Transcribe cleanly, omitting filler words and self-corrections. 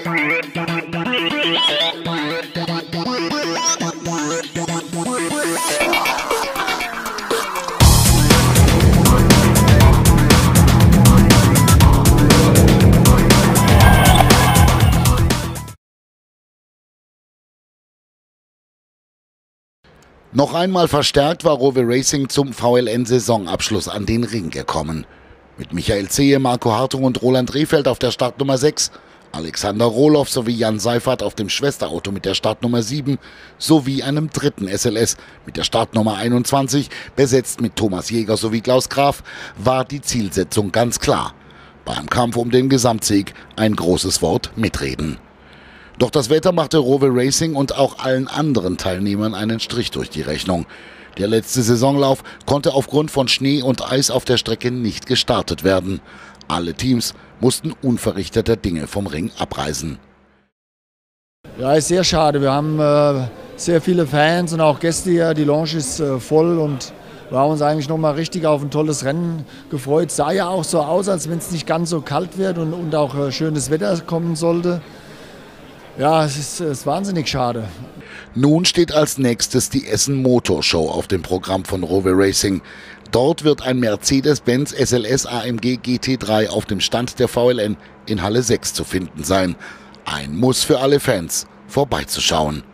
Noch einmal verstärkt war Rowe Racing zum VLN-Saisonabschluss an den Ring gekommen. Mit Michael Zehe, Marco Hartung und Roland Rehfeld auf der Startnummer 6, Alexander Rohloff sowie Jan Seifert auf dem Schwesterauto mit der Startnummer 7 sowie einem dritten SLS mit der Startnummer 21, besetzt mit Thomas Jäger sowie Klaus Graf, war die Zielsetzung ganz klar. Beim Kampf um den Gesamtsieg ein großes Wort: mitreden. Doch das Wetter machte Rowe Racing und auch allen anderen Teilnehmern einen Strich durch die Rechnung. Der letzte Saisonlauf konnte aufgrund von Schnee und Eis auf der Strecke nicht gestartet werden. Alle Teams mussten unverrichteter Dinge vom Ring abreisen. Ja, ist sehr schade. Wir haben sehr viele Fans und auch Gäste hier. Die Lounge ist voll und wir haben uns eigentlich noch mal richtig auf ein tolles Rennen gefreut. Sah ja auch so aus, als wenn es nicht ganz so kalt wird und auch schönes Wetter kommen sollte. Ja, es ist wahnsinnig schade. Nun steht als nächstes die Essen Motor Show auf dem Programm von Rowe Racing. Dort wird ein Mercedes-Benz SLS AMG GT3 auf dem Stand der VLN in Halle 6 zu finden sein. Ein Muss für alle Fans, vorbeizuschauen.